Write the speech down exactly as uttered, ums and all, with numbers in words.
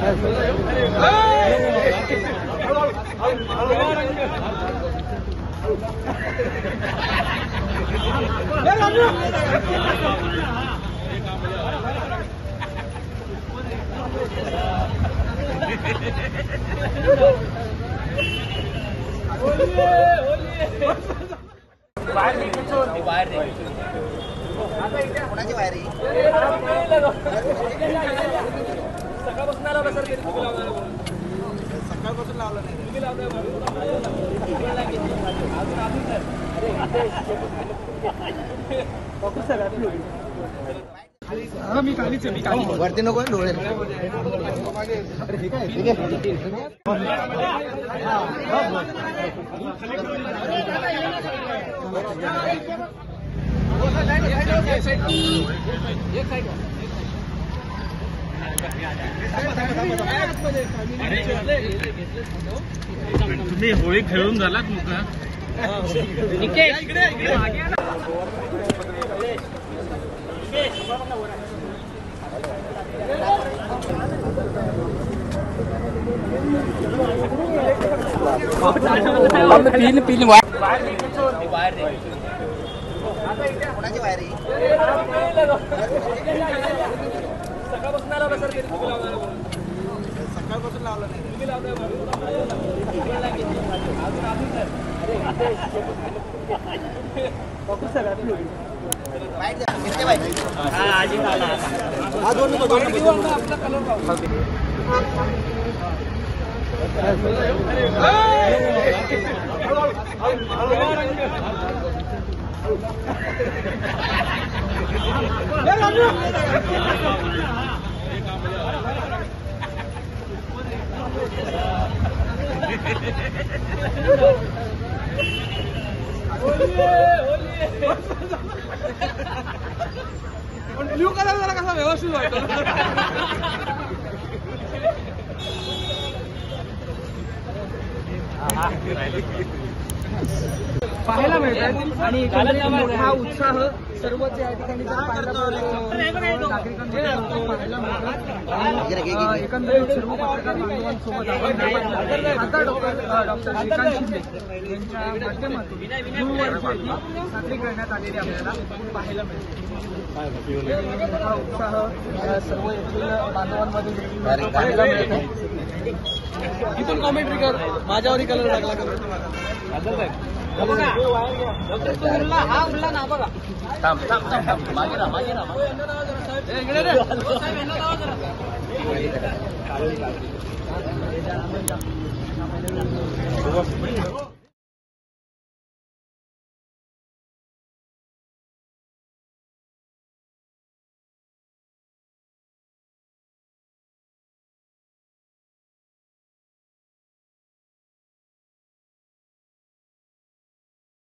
कोणाची बाहेर आहे सकाळपासून लावला सर सकाळपासून लावलं नाही तुम्ही लावताय मी खालीच मी खाली वरती नको डोळे तुम्ही होळी खेळून झालात मुका पील पील कोणाची बाहेर आहे सकाळपासून लावला सर सकाळपासून लावलं नाही तुम्ही लावताय पण ब्ल्यू कलर जरा कसा व्यवस्थित वाटतो पाहायला मिळतात आणि मोठा उत्साह सर्वच या ठिकाणी नागरिकांमध्ये पाहायला मिळतात. एकंदरीत सर्व पत्रकार बांधवांसोबत आपण खासदार डॉक्टर डॉक्टर श्रीकांत शिंदे यांच्या माध्यमातून गुरुवारची साजरी करण्यात आलेली आपल्याला पाहायला मिळते. मोठा उत्साह सर्व येथील बांधवांमध्ये पाहायला मिळतो. इथून कॉमेंट्री कर माझ्यावरही कलर लागला कर हा उरला ना बघा थांब थांब थांब मागे राहा मागे राहा